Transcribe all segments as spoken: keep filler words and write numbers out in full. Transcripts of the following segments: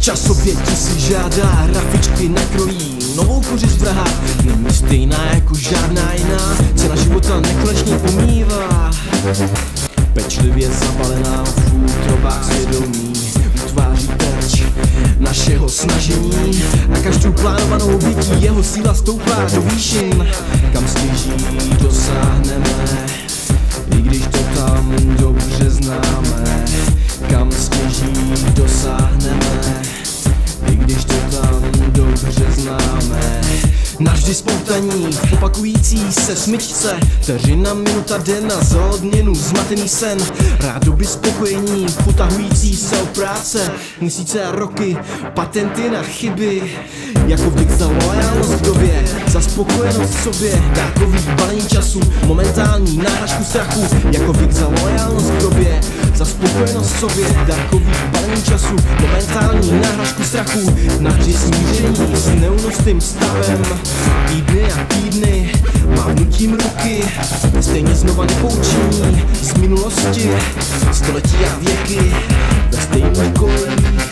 Časopět ti si žádá, grafičky nakrojí novou kořist vraha. Není stejná jako žádná jiná, cena života nekonečně umívá. Pečlivě zabalená v útrobách svědomí utváří terč našeho snažení a každou plánovanou bytí jeho síla stoupá do výšin, kam stěží dosáhneme, i když to tam dobře známe. Kam stěží dosáhneme, i když to tam dobře známe. Navždy spontaní, opakující se smyčce, vteřina, minuta, den a za odměnu zmatený sen. Rádoby spokojení, potahující se od práce, měsíce a roky, patenty na chyby. Jako vděk za loajálnost v době, za spokojenost v sobě, dárkový balení času, momentální náhražku strachu. Jako vděk za loajálnost v době, za spokojenost v sobě, dárkový balení času, momentální náhražku strachu. Navždy smíření s neúnosným stavem, týdny a týdny mávnutím ruky, stejně znova nepoučení z minulosti, století a věky ve stejných kolejích.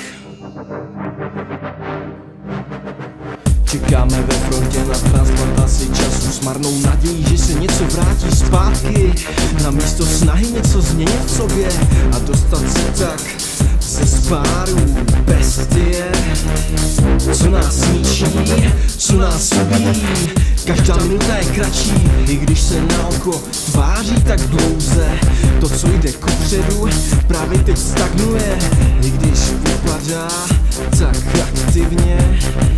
Čekáme ve frontě na transplantaci času s marnou nadějí, že se něco vrátí zpátky, na místo snahy něco změnit v sobě a dostat se tak ze spáru bestie. Co nás ničí, co nás ubíjí, každá minuta je kratší, i když se na oko tváří tak dlouze. To, co jde kupředu, právě teď stagnuje, i když vypadá tak aktivně.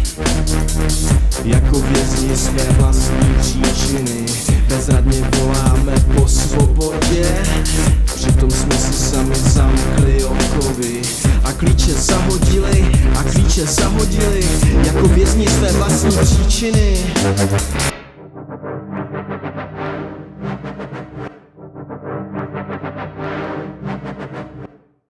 Jako vězni své vlastní příčiny bezradně voláme po svobodě, přitom jsme si sami zamkli okovy a klíče zahodili, a klíče zahodili jako vězni své vlastní příčiny.